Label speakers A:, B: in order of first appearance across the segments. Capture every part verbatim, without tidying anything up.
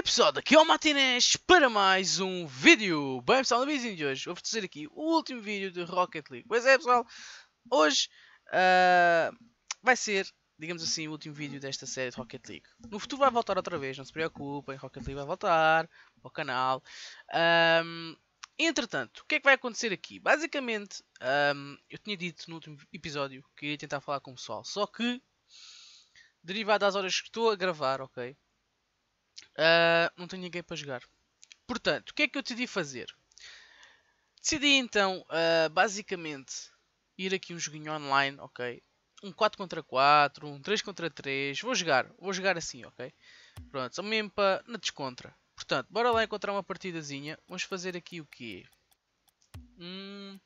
A: pessoal, daqui é o Matinés para mais um vídeo. Bem pessoal, no vídeo de hoje vou fazer aqui o último vídeo de Rocket League. Pois é pessoal, hoje uh, vai ser, digamos assim, o último vídeo desta série de Rocket League. No futuro vai voltar outra vez, não se preocupem, Rocket League vai voltar ao canal. Um, entretanto, o que é que vai acontecer aqui? Basicamente, um, eu tinha dito no último episódio que iria tentar falar com o pessoal, só que, derivado das horas que estou a gravar, ok? Uh, não tenho ninguém para jogar. Portanto, o que é que eu decidi fazer? Decidi então, uh, basicamente, ir aqui um joguinho online, ok? Um quatro contra quatro, um três contra três. Vou jogar, vou jogar assim, ok? Pronto, só mesmo para na descontra. Portanto, bora lá encontrar uma partidazinha. Vamos fazer aqui o quê? Hum...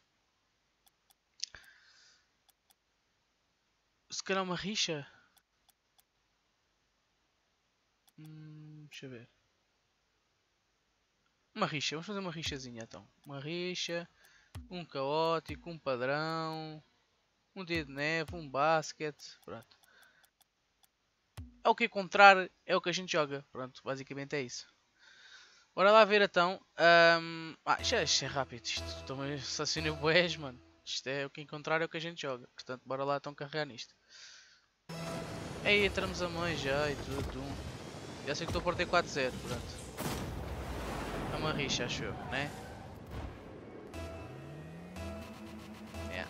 A: Se calhar uma rixa? Hum, deixa eu ver. Uma rixa, vamos fazer uma rixazinha então. Uma rixa, um caótico, um padrão, um dia de neve, um basquete, pronto. É o que encontrar, é o que a gente joga, pronto, basicamente é isso. Bora lá ver então. Um... Ah, isto é, isto é rápido, isto também assassina boés, mano. Isto é o que encontrar, é o que a gente joga. Portanto, bora lá então carregar nisto. Aí entramos a mãe já e tudo, tudo. Já sei que estou a portar quatro zero, pronto. É uma rixa, acho eu, né? É.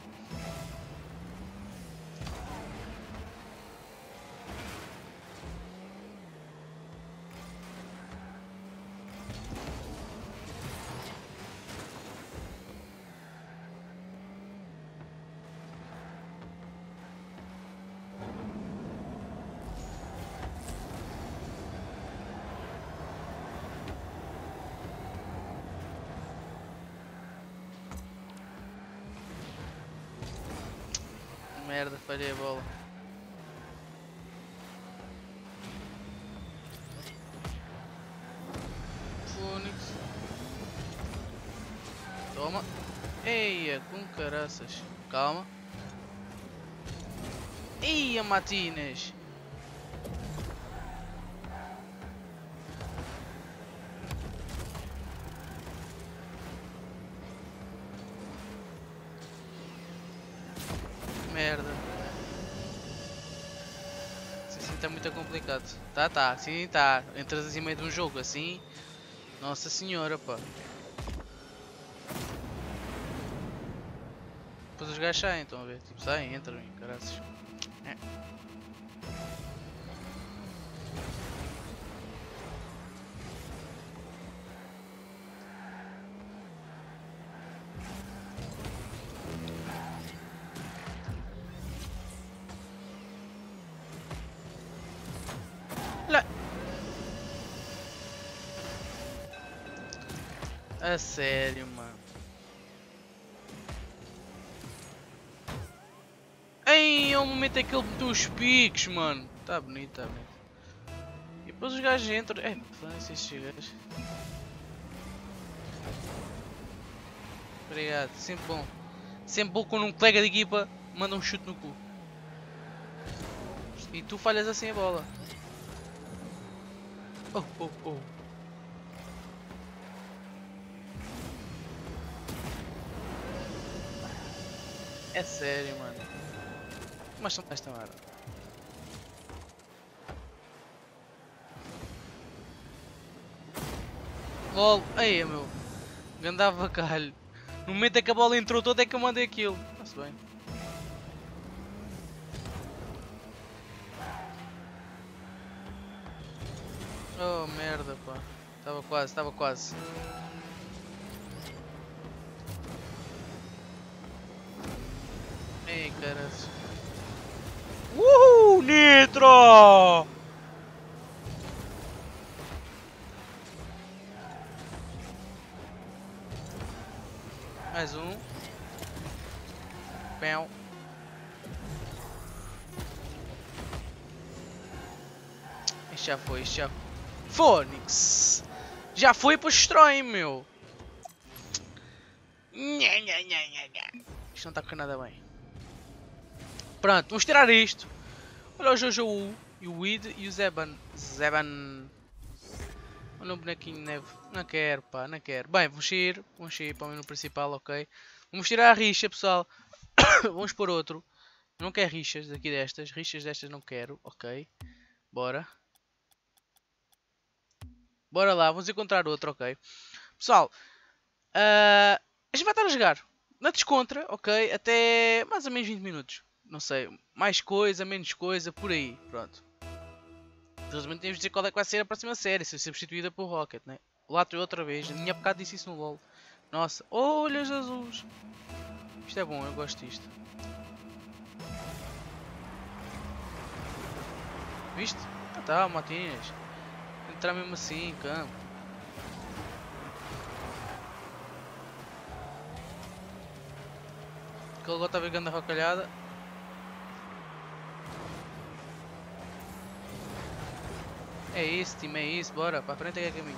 A: Merda, falhei a bola. Fônix. Toma. Eia, com caraças. Calma. Eia, Matinas. Merda. Isso assim está muito complicado. Tá, tá. Assim tá. Entras assim meio de um jogo assim. Nossa senhora, pá. Depois os gajos saem, estão a ver? Tipo, saem, entram e caraças. É. Lá. A sério, mano. Ei, é o momento em que ele meteu os piques, mano. Tá bonito, tá bonito. E depois os gajos entram. É, foda-se estes gajos. Obrigado, sempre bom. Sempre bom quando um colega de equipa manda um chute no cu. E tu falhas assim a bola. Oh, oh, oh. É sério, mano. Mas são esta merda. LOL. Aí, meu. Gandava calho. No momento em que a bola entrou toda é que eu mandei aquilo. Está-se bem. Oh merda, pá. Estava quase, estava quase. Ei, caras. Uhul, Nitro! Mais um. Pão. Isto já foi, isto já foi. Fônix! Já foi para o destrói, meu! Isto não está correndo nada bem. Pronto, vamos tirar isto. Olha o Jojo U, e o Weed e o Zeban. Zeban. Olha um bonequinho de neve. Não quero, pá, não quero. Bem, vamos sair. Vamos sair para o menu principal, ok. Vamos tirar a rixa, pessoal. Vamos pôr outro. Não quero rixas daqui destas. Rixas destas não quero, ok. Bora. Bora lá, vamos encontrar outro, ok. Pessoal, uh, a gente vai estar a jogar na descontra, ok. Até mais ou menos vinte minutos. Não sei, mais coisa, menos coisa, por aí. Pronto. Infelizmente temos de dizer qual é que vai ser a próxima série. Se vai ser substituída por Rocket, né? Lá estou outra vez. A minha bocado disse isso no LOL. Nossa, olha Jesus. Isto é bom, eu gosto disto. Viste? Ah tá, Matinhas. Entrar mesmo assim em campo. Aquele gol está pegando a rocalhada. É isso, time, é isso. Bora, para frente é que é caminho.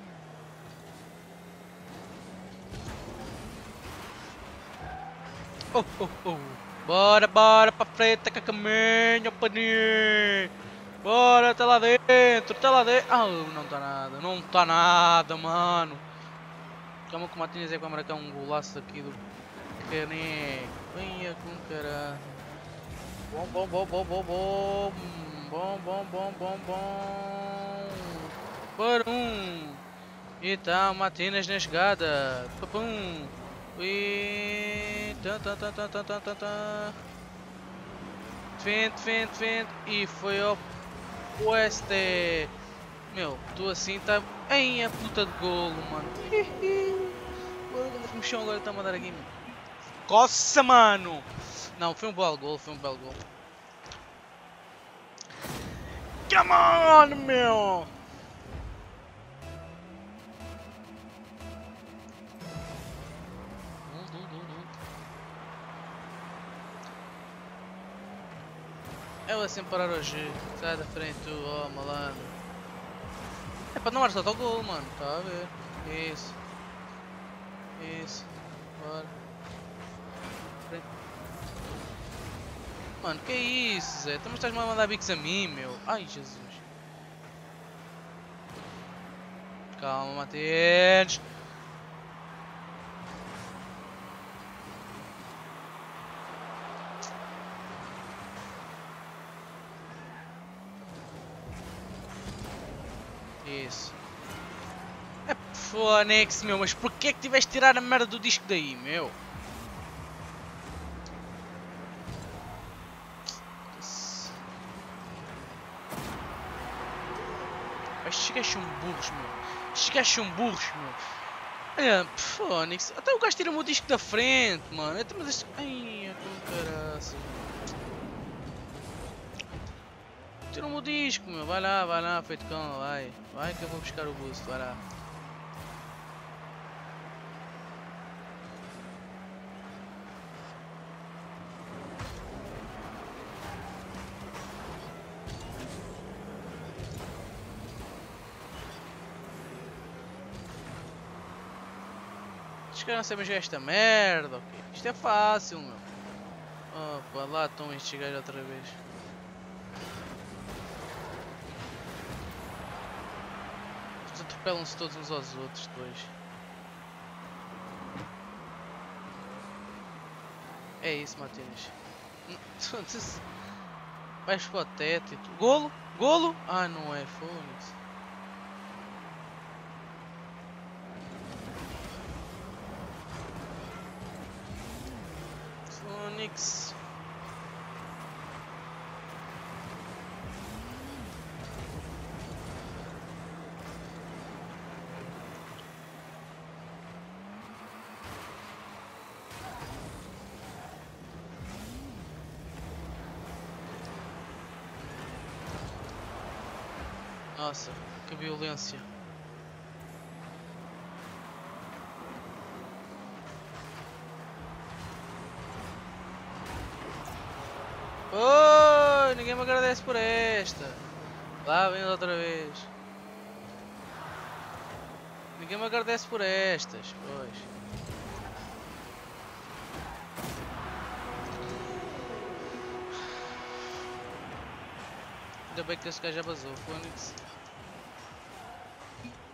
A: Oh, oh, oh. Bora, bora, para frente que é caminho, paninho. Bora, tá lá dentro, tá lá dentro. Ah, oh, não tá nada, não tá nada, mano. Calma que o Matinhas é que vai marcar um golaço aqui do Caneco. Venha com caralho. Bom, bom, bom, bom, bom, bom. Bom, bom, bom, bom, bom. Por um. E tá, Matinas na jogada. Papum. E. Tan, tan, tan, tan, tan, tan, tan, tan. Defende, defende, defende. E foi ao oeste. Meu, tu assim tá. Ai, a puta de golo, mano. O chão agora tá a mandar aqui, mano. Coça, mano! Não, foi um belo gol, foi um belo gol. Come on, meu! Eu assim parar hoje. Sai da frente, tu, ó, oh, malandro. É para não marcar só o gol, mano. Tá a ver? Isso. Isso. Bora. Frente. Mano, que é isso, Zé? Tu me estás-me a mandar bicos a mim, meu. Ai, Jesus. Calma, Matheus. Isso. É Fónix, meu, mas porquê é que tiveste de tirar a merda do disco daí, meu? Estes gajos são burros, meu. Estes gajos são burros, meu. Olha, Fónix, até o gajo tira-me o disco da frente, mano. Até, mas este... Ai, que caraças. Tira-me o disco, meu. Vai lá, vai lá, feito cão, vai. Vai que eu vou buscar o boost, vai lá. Estes caras não sabem jogar esta merda, ok? Isto é fácil, meu. Opa, lá estão estes gajos outra vez. Eles atropelam-se todos uns aos outros depois. É isso, Matheus. Vais para o teto e tu. Golo? Golo? Ah, não é, Fónix. Fónix. Nossa, que violência. Oh, ninguém me agradece por esta. Lá vem outra vez. Ninguém me agradece por estas, pois. Ainda bem que esse gajo já vazou, Fónix.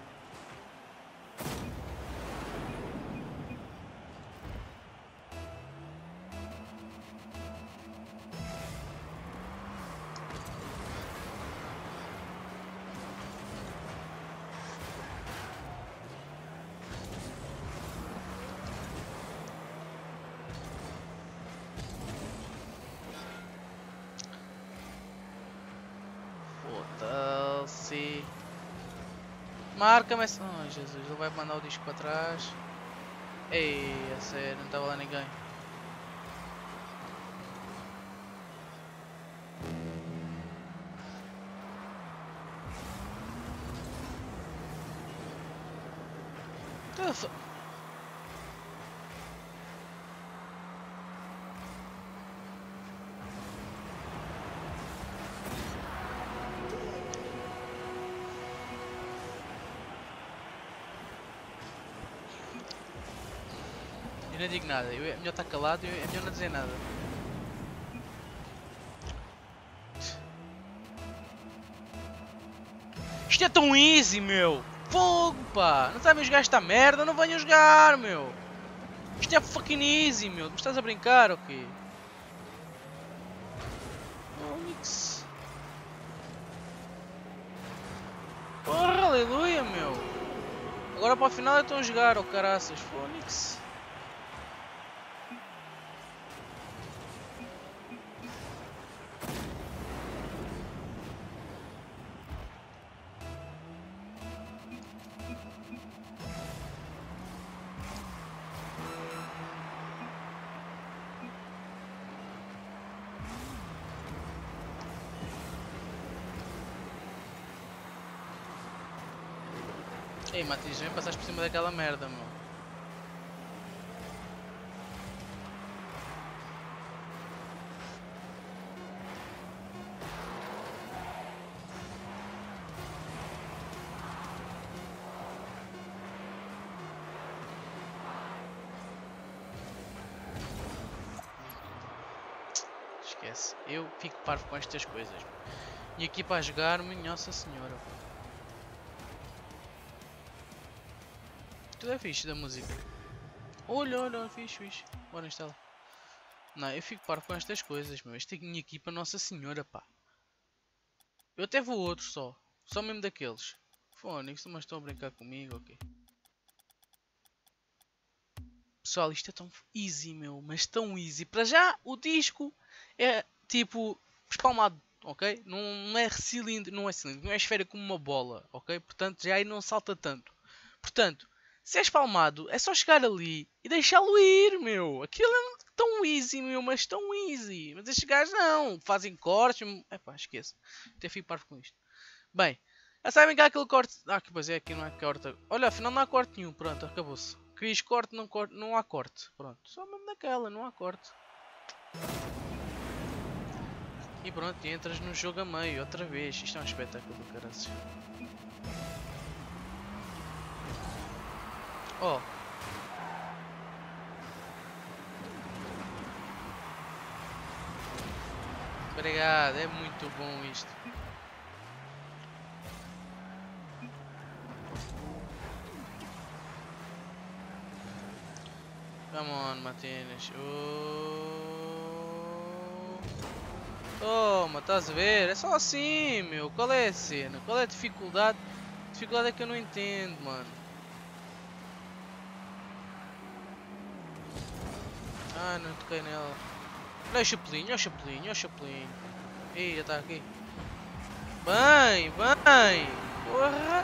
A: Marca-me essa... Oh Jesus, ele vai mandar o disco para trás. Ei, a sério, não estava lá ninguém. Eu não digo nada, eu, é melhor estar calado e é melhor não dizer nada. Isto é tão easy, meu! Fogo, pá! Não sabem jogar esta merda? Não venham jogar, meu! Isto é fucking easy, meu! Me estás a brincar ou quê? Onix! Porra, aleluia, meu! Agora para o final estão a jogar, oh caraças! Fónix! Ei, Matias, vem passaste por cima daquela merda, meu. Esquece. Eu fico parvo com estas coisas. E aqui para jogar-me, nossa senhora. Tudo é fixe da música. Olha, olha, fixe, fixe. Bora instalar. Não, eu fico parvo com estas coisas, meu. Esta minha equipa, nossa senhora, pá. Eu até vou outro só. Só mesmo daqueles. Fónix, mas estão a brincar comigo, ok. Pessoal, isto é tão easy, meu. Mas tão easy. Para já, o disco é tipo espalmado, ok? Não, não é cilindro, não é cilindro, não é esfera como uma bola, ok? Portanto, já aí não salta tanto. Portanto, se é espalmado, é só chegar ali e deixá-lo ir, meu. Aquilo é tão easy, meu, mas tão easy. Mas estes gajos não, fazem cortes. Epá, esqueço. Até fico parvo com isto. Bem, já sabem que há aquele corte. Ah, que pois é, aqui não há corte. Olha, afinal não há corte nenhum, pronto, acabou-se. Querias corte, não, corte, não há corte. Pronto, só mesmo naquela, não há corte. E pronto, e entras no jogo a meio, outra vez. Isto é um espetáculo do caraças. Oh. Obrigado, é muito bom isto. Come on, Martínez. Oh. Toma, estás a ver? É só assim, meu. Qual é a cena? Qual é a dificuldade? A dificuldade é que eu não entendo, mano. Ah, não toquei nela. Olha o chapelinho, olha o chapelinho, olha o chapelinho. Ih, já está aqui. Bem, bem. Porra.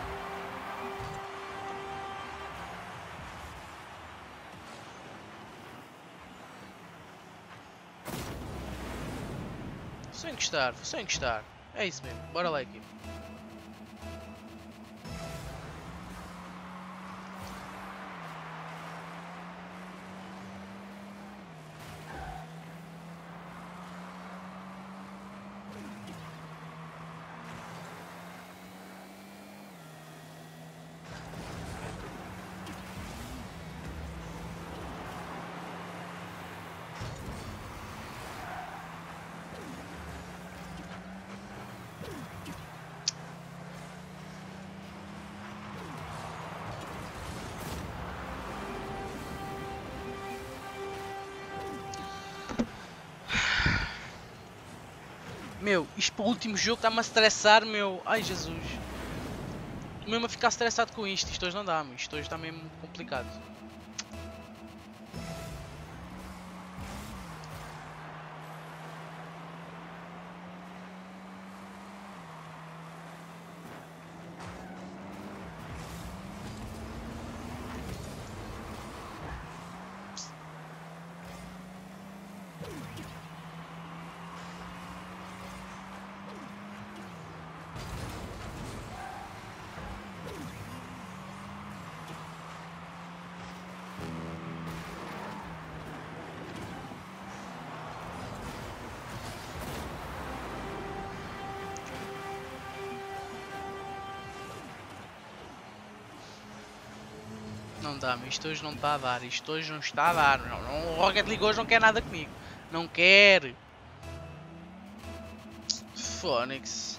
A: Só encostar, só encostar. É isso mesmo, bora lá, equipe. Meu, isto para o último jogo está-me a estressar, meu. Ai, Jesus. Estou mesmo a ficar estressado com isto. Isto hoje não dá, meu. Isto hoje está mesmo complicado. não dá, meu. Isto hoje não está a dar. Isto hoje não está a dar. Não, não, o Rocket League hoje não quer nada comigo. Não quer. Phoenix.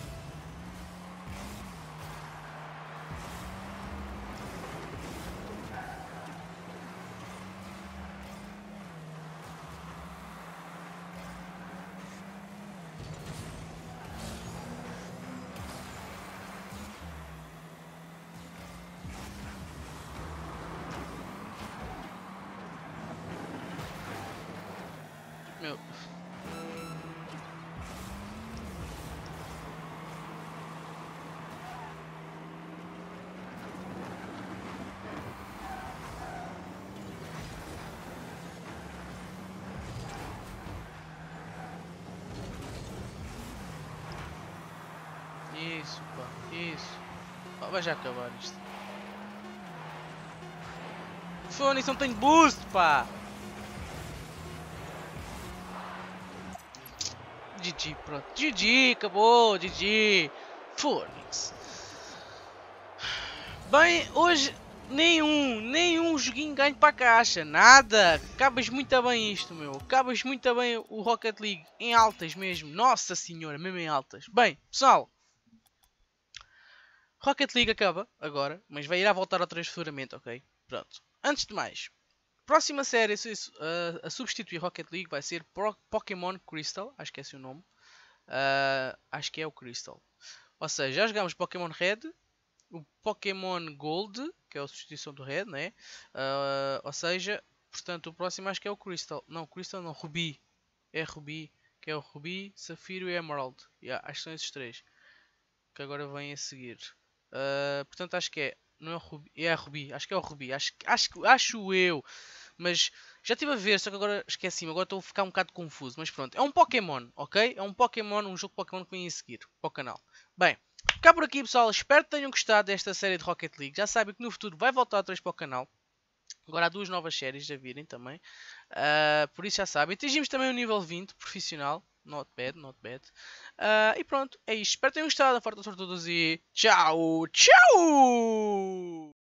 A: Meu. Isso, pá, isso. Pá, vai já acabar isto. Phoenix não tem boost, pá. G G, pronto. G G, acabou, G G. Phoenix. Bem, hoje nenhum, nenhum joguinho ganho para a caixa, nada. Acabas muito bem isto, meu. Acabas muito bem o Rocket League, em altas mesmo. Nossa senhora, mesmo em altas. Bem, pessoal. Rocket League acaba agora, mas vai ir a voltar outra vez futuramente, ok? Pronto. Antes de mais, próxima série a, a substituir Rocket League vai ser Pokémon Crystal, acho que é esse o nome. Uh, acho que é o Crystal. Ou seja, já jogámos Pokémon Red, o Pokémon Gold, que é a substituição do Red, né? Uh, ou seja, portanto, o próximo acho que é o Crystal. Não, Crystal não, Ruby. É Ruby, que é o Ruby, Safiro e Emerald. Yeah, acho que são esses três que agora vêm a seguir. Uh, portanto, acho que é. Não é o Ruby, é a Ruby. Acho que é o Ruby. Acho, acho, acho eu. Mas já estive a ver, só que agora esqueci-me. Agora estou a ficar um bocado confuso. Mas pronto, é um Pokémon, ok? É um Pokémon, um jogo de Pokémon que vem a seguir para o canal. Bem, cá por aqui, pessoal. Espero que tenham gostado desta série de Rocket League. Já sabem que no futuro vai voltar outra vez para o canal. Agora há duas novas séries a virem também. Uh, por isso já sabem. Atingimos também o nível vinte profissional. Not bad, not bad. Uh, e pronto, é isto. Espero que tenham gostado. Forte a todos e tchau, tchau!